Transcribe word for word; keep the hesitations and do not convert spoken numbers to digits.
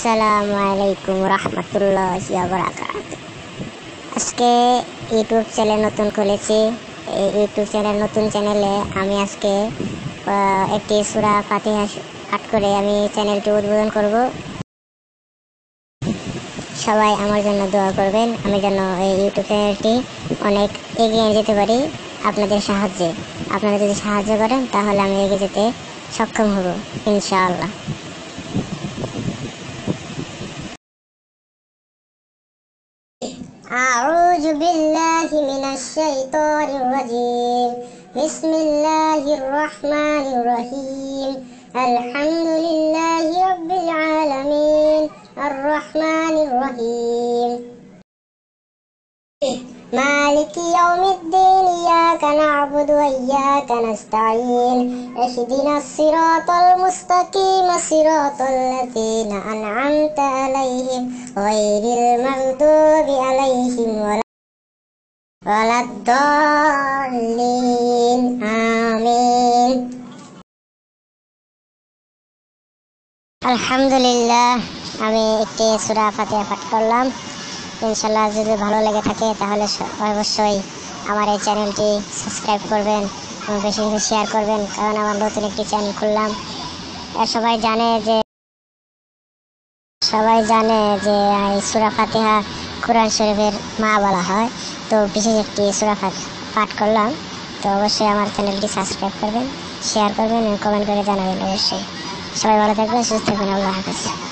আসসালামুআলাইকুম রহমতুল্লাহি ওয়া বারাকাতুহু। আজকে ইউটিউব চ্যানেল নতুন খুলেছি। এই ইউটিউব চ্যানেল নতুন চ্যানেলে আমি আজকে একটি সূরা ফাতিহা পাঠ করে আমি চ্যানেলটি উদ্বোধন করব। সবাই আমার জন্য দোয়া করবেন, আমি যেন এই ইউটিউব চ্যানেলটি অনেক এগিয়ে যেতে পারি আপনাদের সাহায্যে। আপনারা যদি সাহায্য করেন তাহলে আমি এগিয়ে যেতে সক্ষম হব ইনশাআল্লাহ। أعوذ بالله من الشيطان الرجيم. بسم الله الرحمن الرحيم. الحمد لله رب العالمين الرحمن الرحيم مالك يوم الدين. إياك نعبد وإياك نستعين. اهدنا الصراط المستقيم صراط الذين أنعمت عليهم غير المغضوب عليهم ولا الضالين آمين. আলহামদুলিল্লাহ, আমি একটি সূরা ফাতিহা পাঠ করলাম। ইনশাআল্লাহ যদি ভালো লেগে থাকে তাহলে অবশ্যই আমার এই চ্যানেলটি সাবস্ক্রাইব করবেন এবং বেশি বেশি শেয়ার করবেন, কারণ আমার নতুন একটি চ্যানেল খুললাম। সবাই জানে যে সবাই জানে যে এই সূরা ফাতিহা কোরআন শরীফের মা বলা হয়। তো বিশেষ একটি সূরা পাঠ করলাম। তো অবশ্যই আমার চ্যানেলটি সাবস্ক্রাইব করবেন, শেয়ার করবেন এবং কমেন্ট করে জানাবেন। অবশ্যই সবাই ভালো থাকবেন, সুস্থ থাকবেন। আল্লাহ হাফেজ।